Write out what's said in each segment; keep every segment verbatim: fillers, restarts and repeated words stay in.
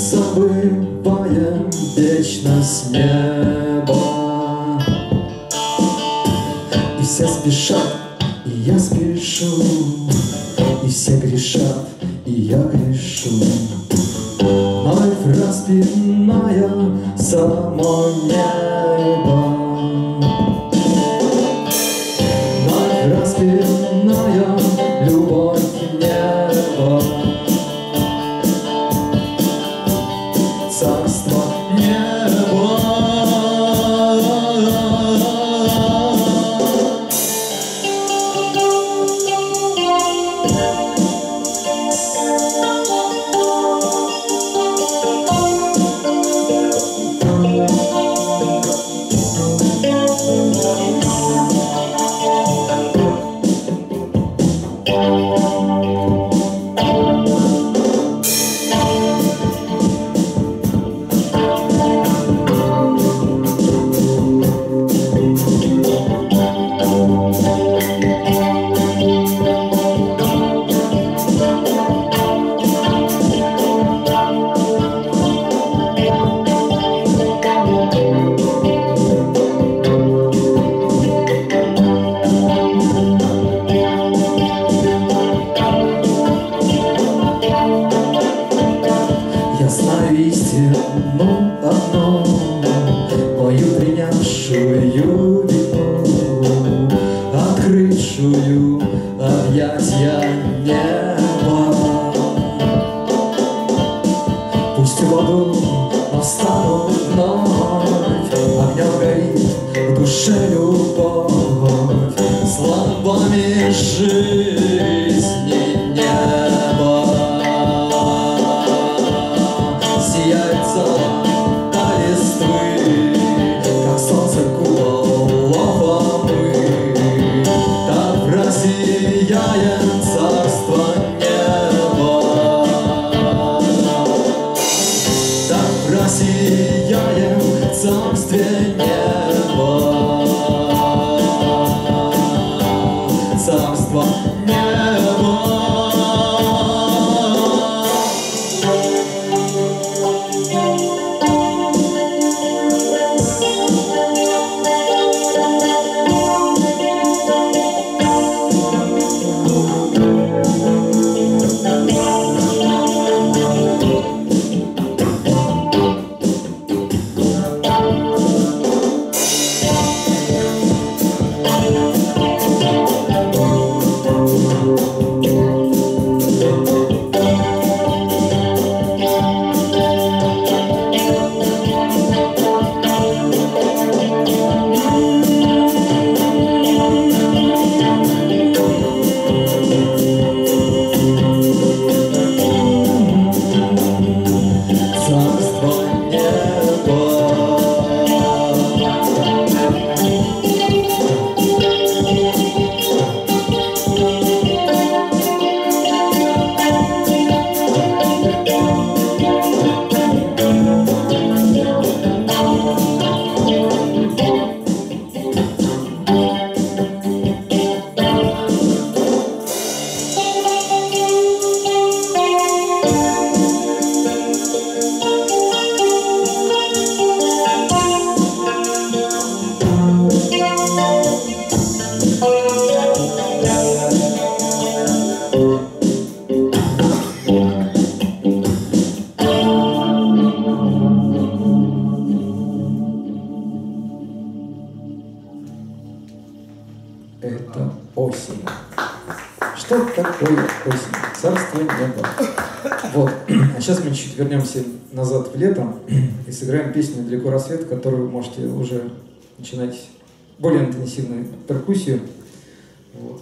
забываем вечно с неба. И все спешат, и я спешу, и все грешат, и я грешу. Вновь распиная само небо, вновь распиная любовь неба. Царство неба. Это осень. Что такое осень? Царство неба. Вот. А сейчас мы чуть вернемся назад в лето и сыграем песню «Далеко рассвет», которую вы можете уже начинать более интенсивную перкуссию. Вот.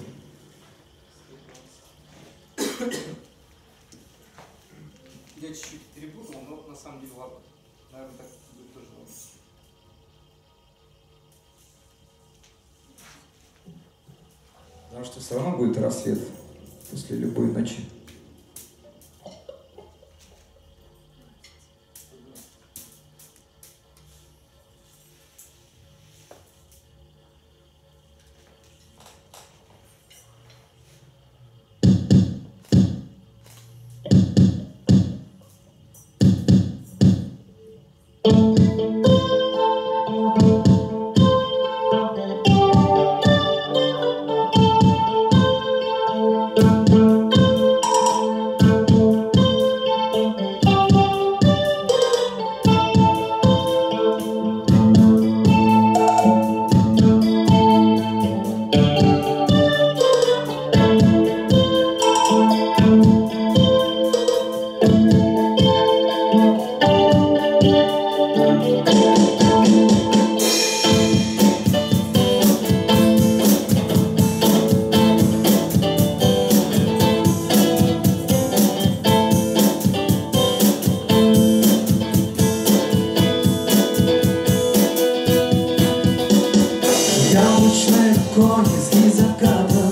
Я чуть-чуть перепутал, но на самом деле ладно. Наверное, так будет тоже ладно. Потому что все равно будет рассвет после любой ночи. Конецкий заката,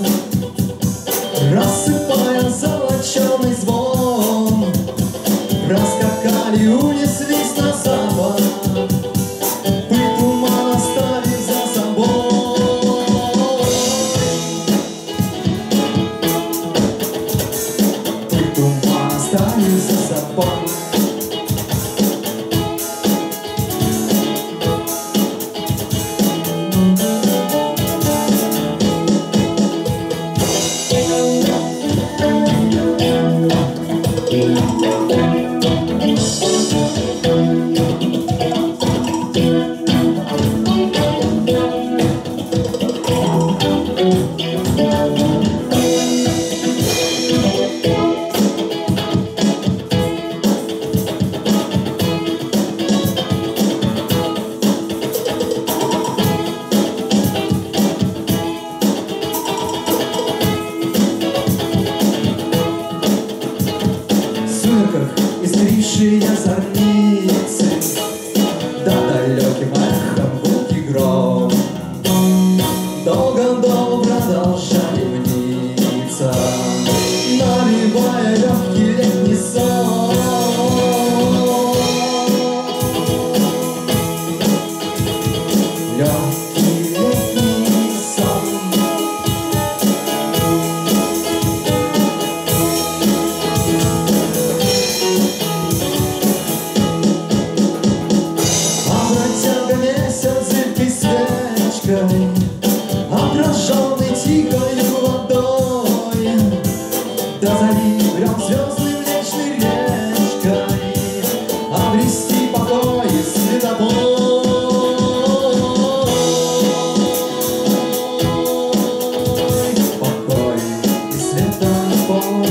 рассыпая золоченый звон, проскакали, унеслись на запад, пыль туман оставив за собой. Пыль туман оставив за собой. Искрившие зорницы, да далеким эхом гулкий гром долго-долго продолжали мниться, навевая легкий летний сон. Легкий летний сон. Отраженный тихою водой, до зари грем звездной млечной речкой, обрести покой и светобой. Покой и светобой.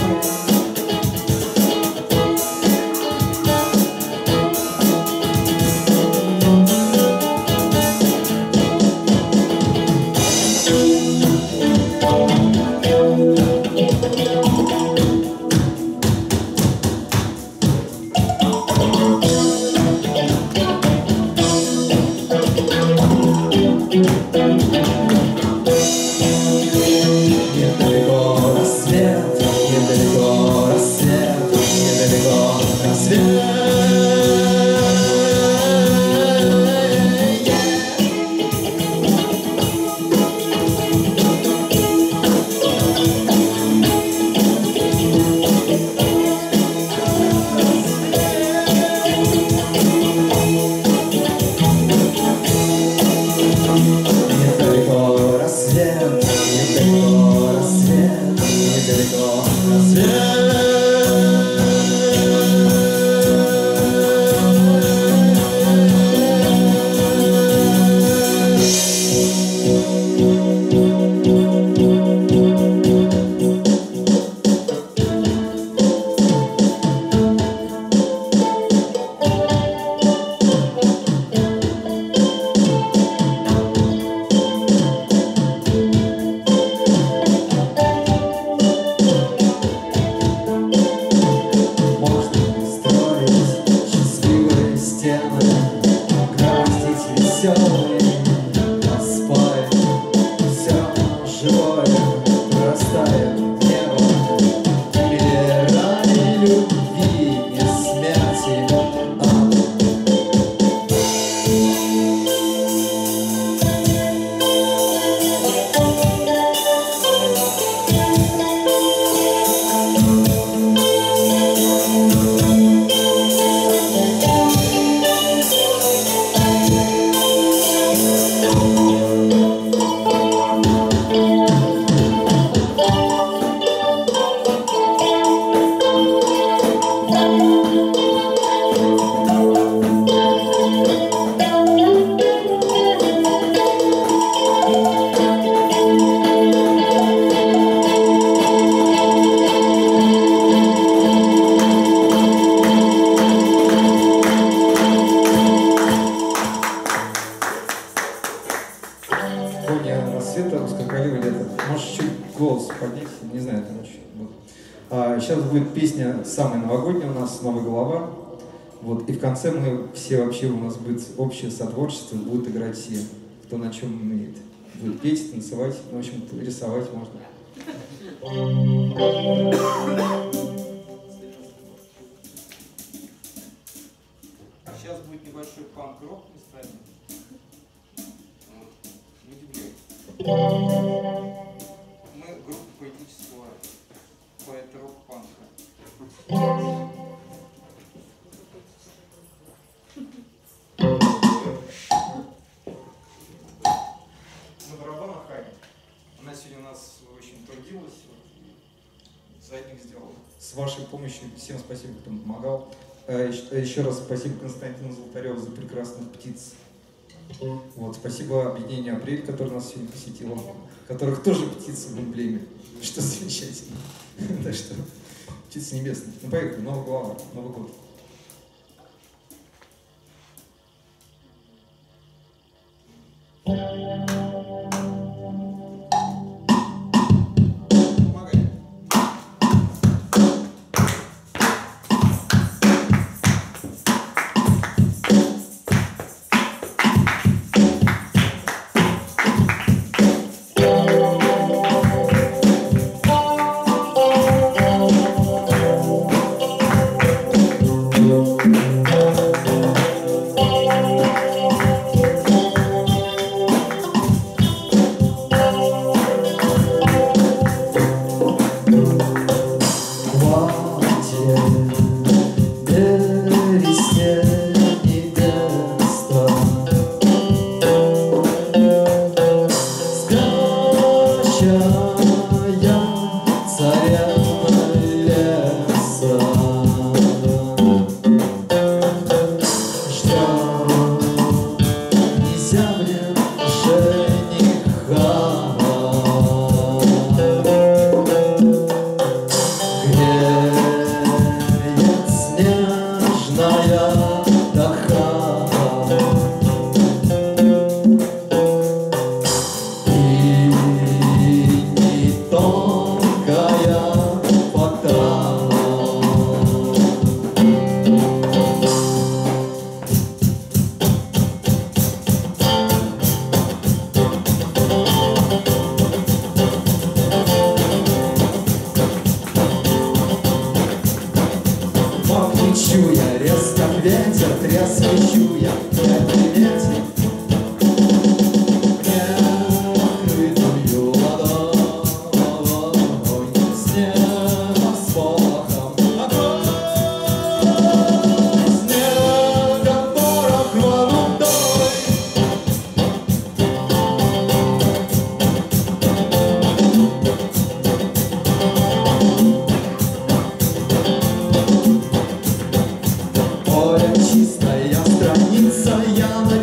Недалеко рассвет, недалеко рассвет, недалеко рассвет. Недалеко рассвет, недалеко рассвет, недалеко рассвет. А сейчас будет песня самая новогодняя у нас, «Новая голова». Вот. И в конце мы все вообще, у нас будет общее сотворчество, будут играть все, кто на чем умеет. Будет петь, танцевать, ну, в общем, рисовать можно. Сейчас будет небольшой панк-рок местами. Не удивляйтесь. Мы группа поэтического поэт-рок-панка. На барабанах Аня. Она сегодня у нас очень трудилась, вот, и задник сделала. С вашей помощью всем спасибо, кто нам помогал. Еще раз спасибо Константину Золотареву за прекрасных птиц. Вот, спасибо объединению «Апрель», которое нас сегодня посетило, которых тоже птицы в эмблеме, что замечательно. Так что птицы небесные. Ну поехали, Новая голова, Новый год. Чистая страница, я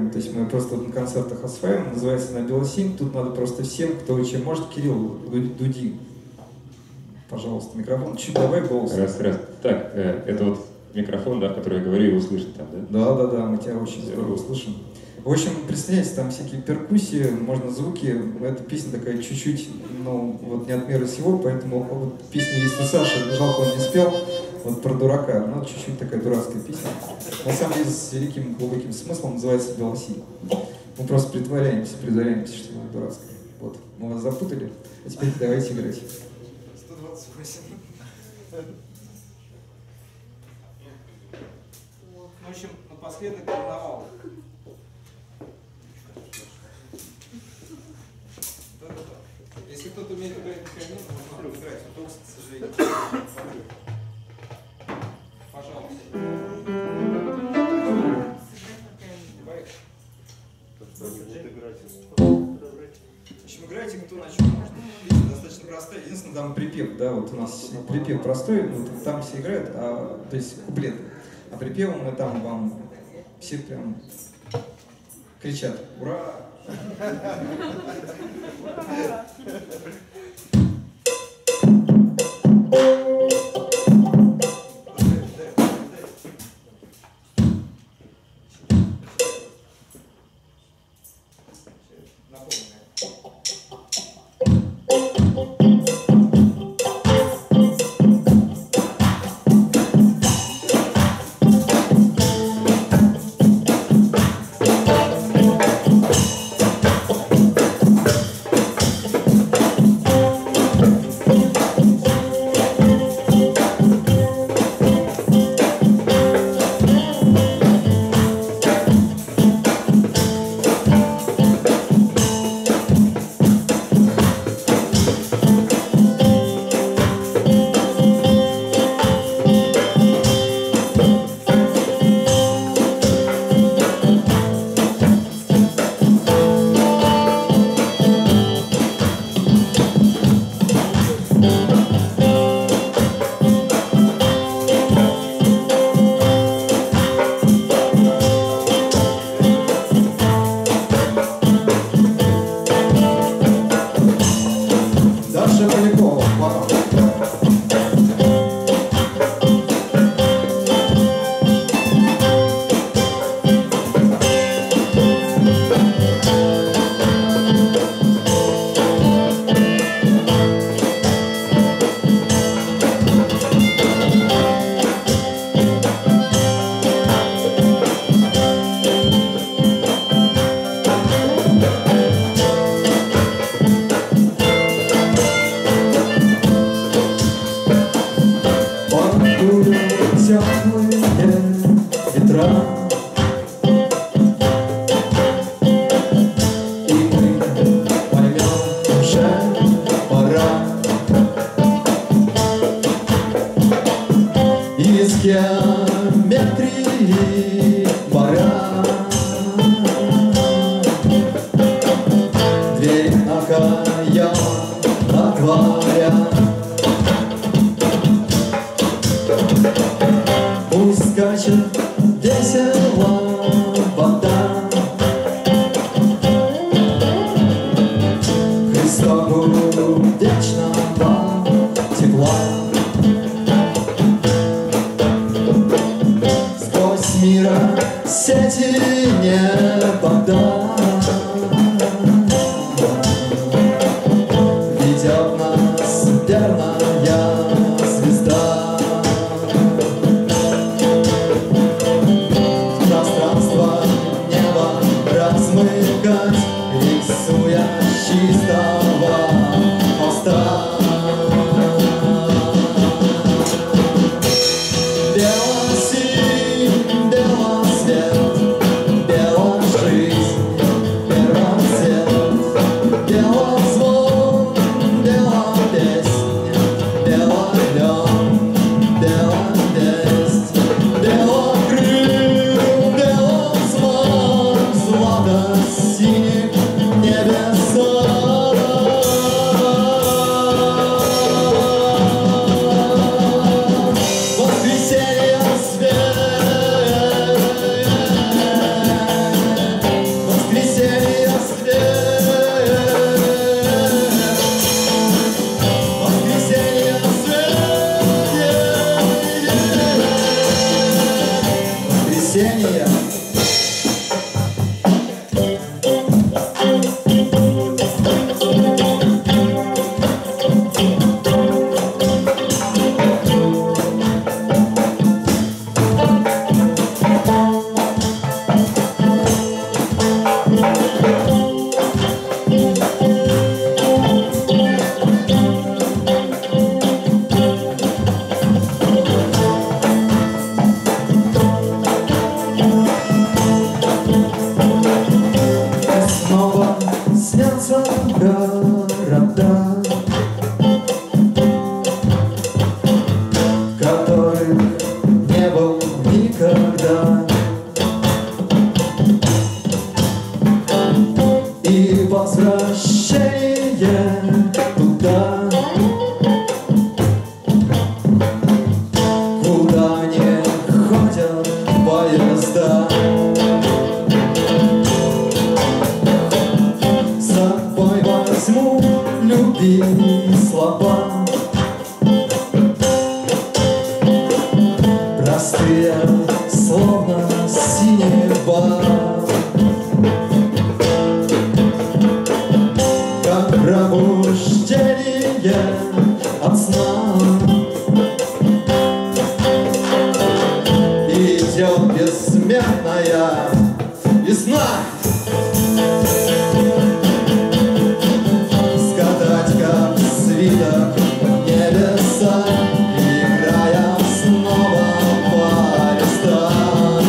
осваиваем, то есть мы просто на концертах осваиваем, называется на Белосинь, тут надо просто всем, кто чем может, Кирилл Дудин. Пожалуйста, микрофон, чуть добавь голос. Раз, раз. Так, э, это вот микрофон, да, в который я говорю, его слышно там, да? Да, да, да, мы тебя очень здорово слышим. В общем, представляете, там всякие перкуссии, можно звуки. Эта песня такая чуть-чуть, ну, вот не от мира сего, поэтому вот песня есть у Саши, жалко, он не спел, вот про дурака, но чуть-чуть такая дурацкая песня. На самом деле с великим глубоким смыслом, называется «Белосинь». Мы просто притворяемся, притворяемся, что она дурацкая. Вот, мы вас запутали, а теперь давайте играть. сто двадцать восемь. В общем, напоследок карнавал. Да-да-да. Если кто-то умеет играть на пианино, можно играть. А то, к сожалению, пожалуйста. В общем, играйте кто на чем можно. Песня достаточно простая. Единственное, там припев, да, вот у нас припев простой, вот там все играют, а, то есть куплеты. А припевом мы там вам все прям кричат «Ура!». геометрии пора. Дверь окаян отворят. Пусть скачет весело вода. Христову вечного тепла. Сквозь мира сети небода ведет нас верная звезда. Пространство неба размыкать, рисуя чистого моста. Белосинь, белосвет, беложизнь, первоцвет, белозвон, белопеснь, белолен, беловесть, белокрыл, белозвон, злато-синих небеса. Воскресенье свет, простые слова, простые, словно синева, как пробуждение от сна. Идет бессменная весна. Скатать как свиток небеса, играя снова по листам.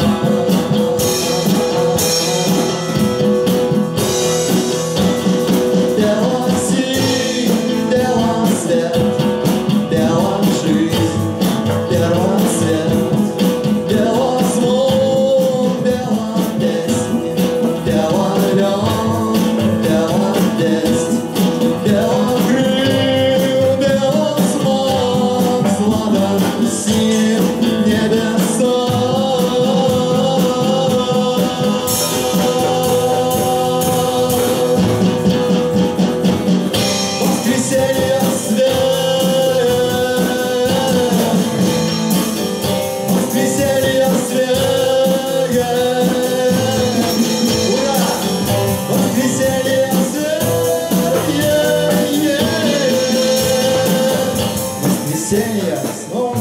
Бело синь, бело свет, бело жизнь, бело цвет, бело звук, бело песни, бело лед, бело весть, бело крыл, бело смог, злато синим небеса. Воскресенье свет, воскресенье свет, ура! Воскресенье свет, воскресенье снова.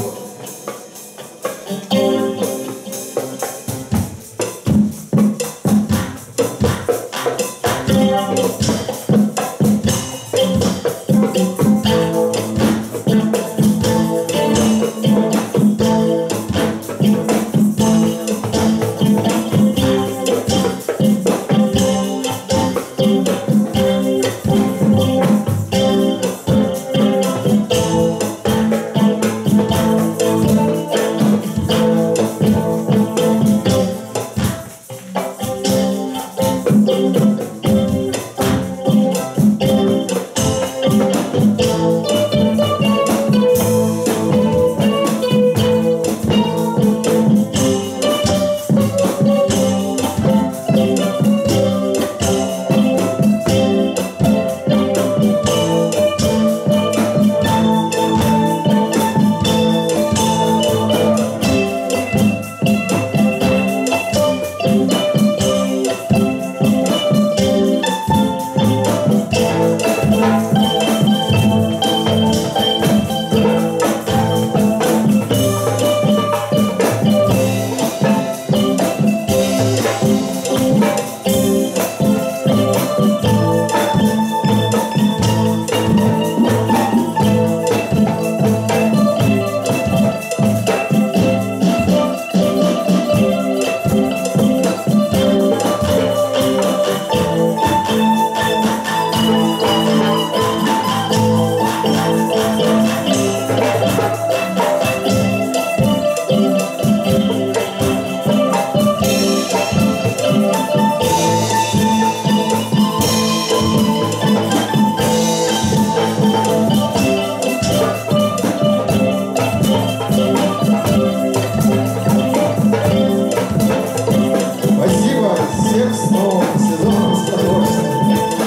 Спасибо, всех с новым сезоном, с удовольствием.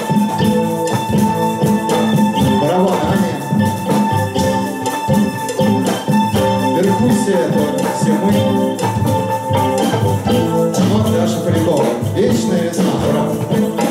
Барабан Аня. Перкуссия — это все мы. Но Даша Полякова. Вечная весна, ура.